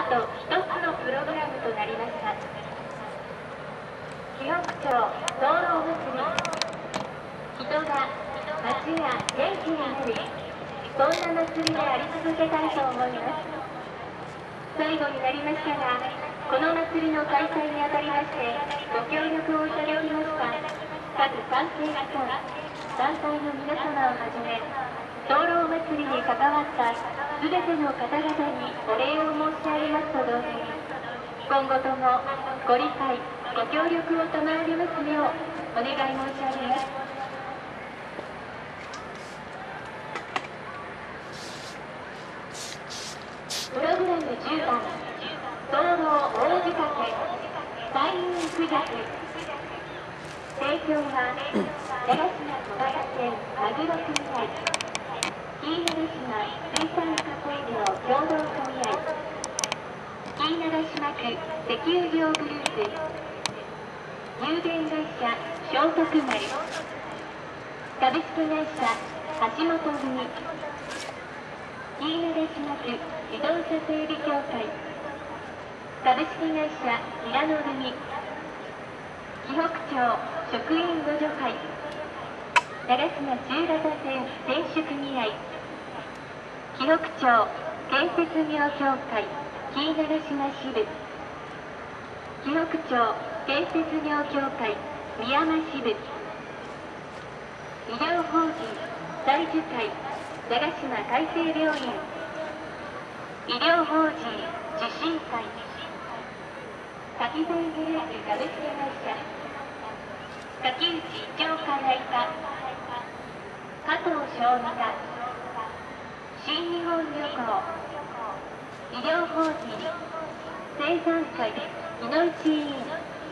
と一つのプログラムとなりました。紀北町灯籠祭り、人が街が元気になり、そんな祭りであり続けたいと思います。最後になりましたが、この祭りの開催にあたりましてご協力をいただきました各関係機関、団体の皆様をはじめ、灯籠祭りに関わったすべての方々にお礼を申し上げますと同時に、今後ともご理解、ご協力を賜りますようお願い申し上げます。プログラム10番、灯籠大仕掛け、大運クジャク。提供は、長島小川県マグロ組合、紀伊長島水産加工業協同組合、紀伊長島区石油業グループ、有限会社聖徳丸、株式会社橋本組、紀伊長島区自動車整備協会、株式会社平野組、紀北町職員互助会、長島中型船選手組合、紀北町建設業協会紀伊長島支部、紀北町建設業協会宮山支部、医療法人大樹会長島海生病院、医療法人受信会、滝善グループ株式会社、滝内一応課題課、加藤小児科、新日本旅行、医療法人生産会井内委員、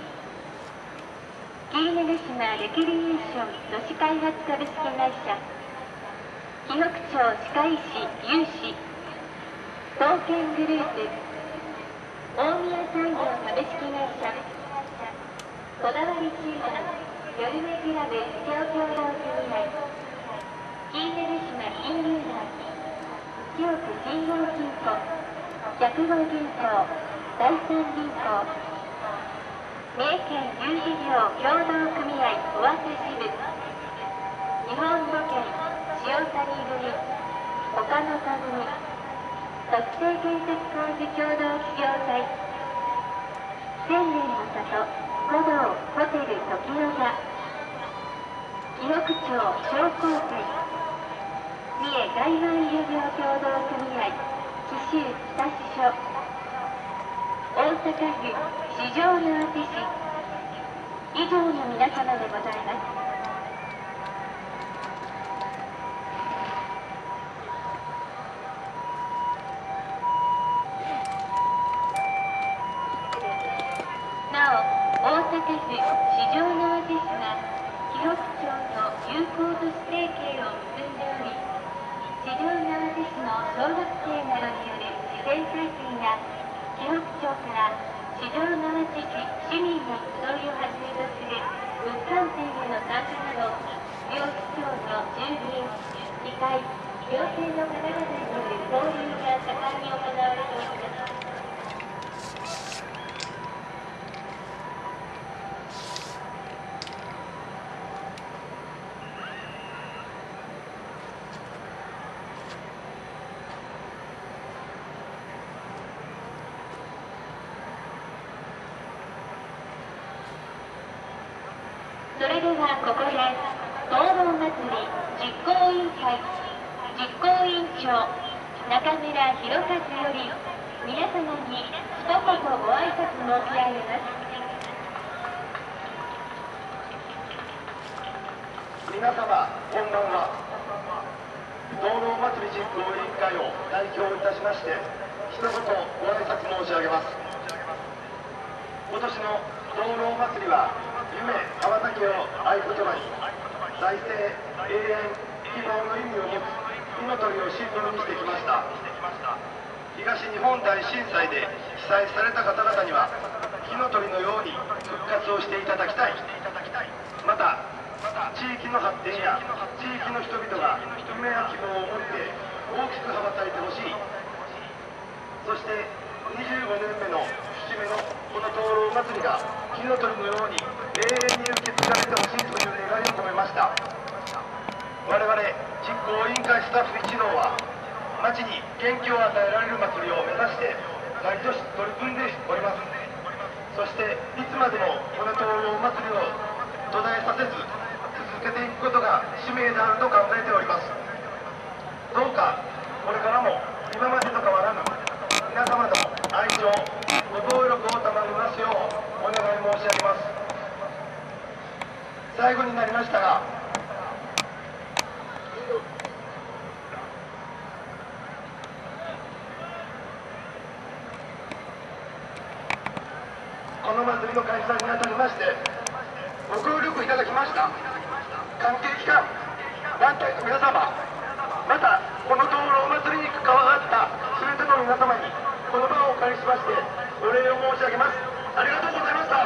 紀伊長島レクリエーション都市開発株式会社、紀北町歯科医師有志、東建グループ、大宮産業株式会社、こだわり集団夜目クラブ事業協同組合、紀伊長島金融団、記憶信用金庫、百号銀行、第三銀行、三重県有事業協同組合尾鷲支部、日本土建塩谷組、岡本組、特定建設工事協同企業体、千年の里古道ホテル時の座、紀北町商工会、三重海湾漁業協同組合紀州北支所、大阪府四条畷市、以上の皆様でございます。なお、大阪府四条畷市は紀北町と友好都市提携を結んでおり、四条畷市の小学生などによる自然体験や紀北町から四条畷市市民の集いをはじめとする物産展への参加など、両市町の住民、議会、行政の方々による交流が盛んに行われております。それではここで灯籠祭り実行委員会実行委員長中村弘和より皆様に一言ご挨拶申し上げます。 皆様こんばんは。灯籠祭り実行委員会を代表いたしまして一言ご挨拶申し上げます。今年の灯籠祭りは夢羽ばたきを合言葉に財政永遠希望の意味を持つ火の鳥をシンボルにしてきました。東日本大震災で被災された方々には火の鳥のように復活をしていただきたい。また地域の発展や地域の人々が夢や希望を持って大きく羽ばたいてほしい。そして25 年目の節目のこの灯籠祭りが火の鳥のように永遠に受け継がれてほしいという願いを込めました。我々実行委員会スタッフ一同は町に元気を与えられる祭りを目指して毎年取り組んでおります。そしていつまでもこの灯籠祭りを途絶えさせず続けていくことが使命であると考えております。どうかこれからも今までと変わらぬ皆様の愛情ご協力を賜りますようお願い申し上げます。最後になりましたがこの祭りの開催にあたりましてご協力いただきました関係機関団体の皆様、またこの灯籠祭りに関わった全ての皆様にこの場をお借りしましてお礼を申し上げます。ありがとうございました。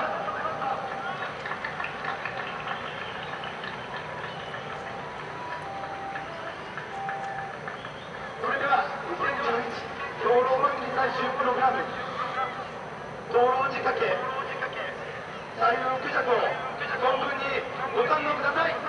それでは2011灯籠祭り最終プログラム灯籠仕掛け左右駆尺を存分にご堪能ください。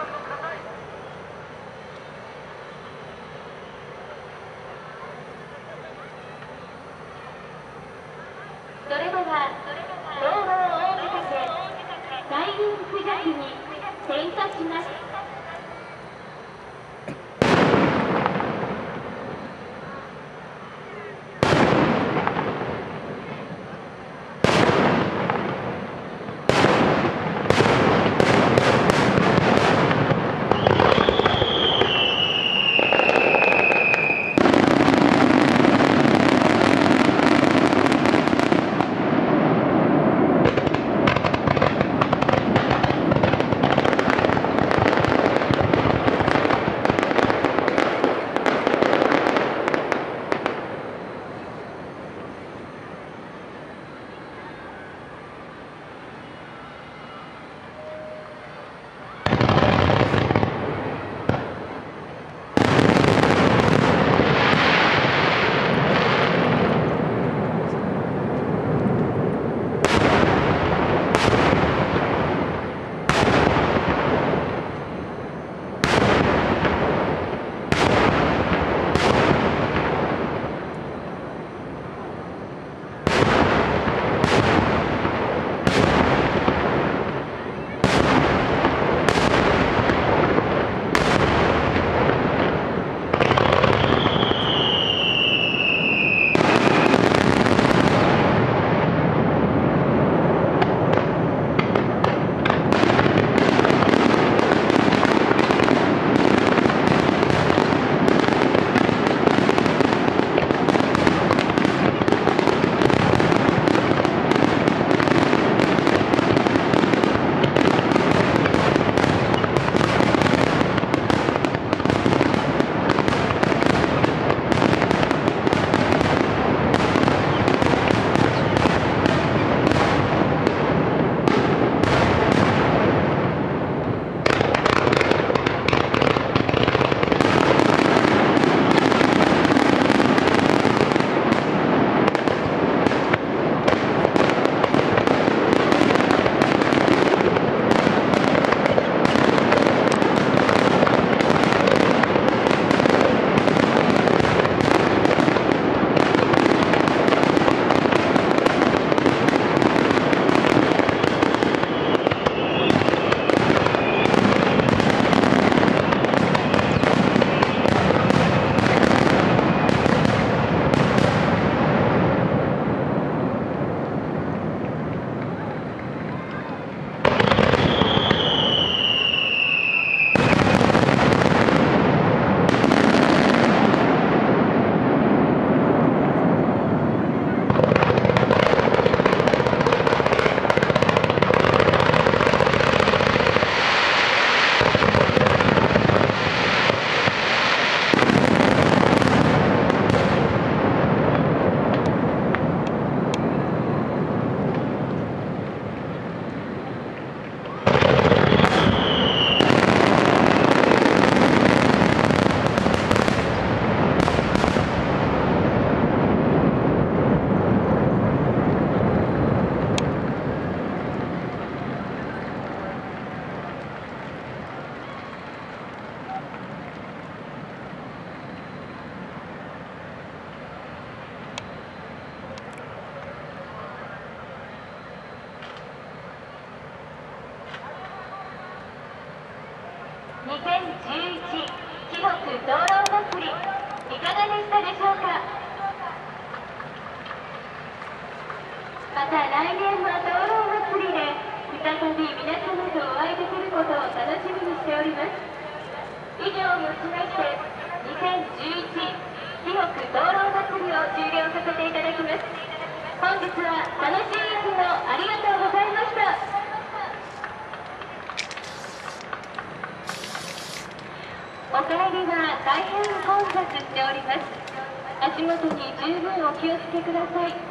それでは灯籠大仕掛け左右駆尺に点火します。 北灯籠祭りいかがでしたでしょうか。また来年の灯籠祭りで再び皆様とお会いできることを楽しみにしております。以上をもちまして2011紀北灯籠祭りを終了させていただきます。本日は楽しい演舞をありがとうございました。お帰りは大変混雑しております。足元に十分お気をつけください。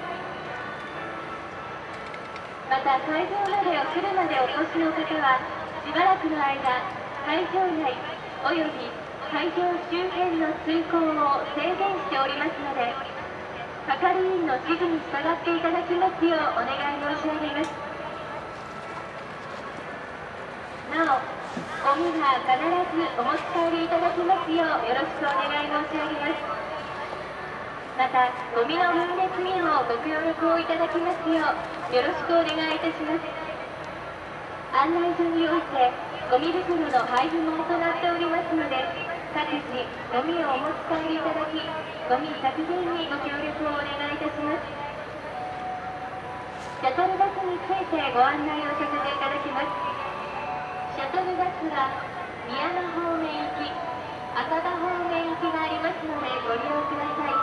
また会場までお車でお越しの方はしばらくの間会場内および会場周辺の通行を制限しておりますので、係員の指示に従っていただきますようお願い申し上げます。なお、ゴミは必ずお持ち帰りいただきますようよろしくお願い申し上げます。また、ゴミの分別にもご協力をいただきますようよろしくお願いいたします。案内所においてゴミ袋の配布も行っておりますので、各自ゴミをお持ち帰りいただき、ゴミ削減にご協力をお願いいたします。シャトルバスについてご案内をさせていただきます。シャトルバスは宮間方面行き、赤羽方面行きがありますのでご利用ください。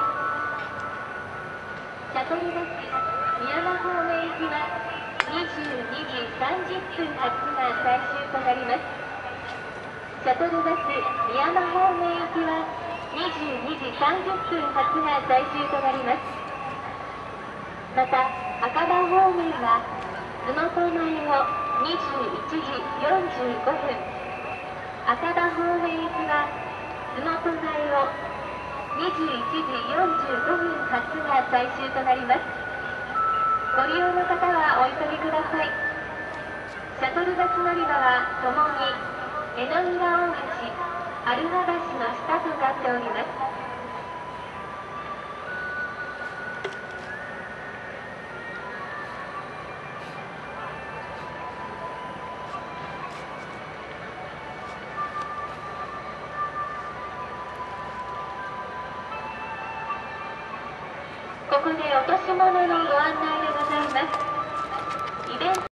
シャトルバス宮間方面行きは22時30分発が最終となります。シャトルバス宮間方面行きは22時30分発が最終となります。また、赤羽方面は洲本前を21時45分、赤羽方面行きは洲本前を21時45分発が最終となります。ご利用の方はお急ぎください。シャトルバス乗り場はともに江ノ浦大橋、アルファ橋の下となっております。ここで落とし物のご案内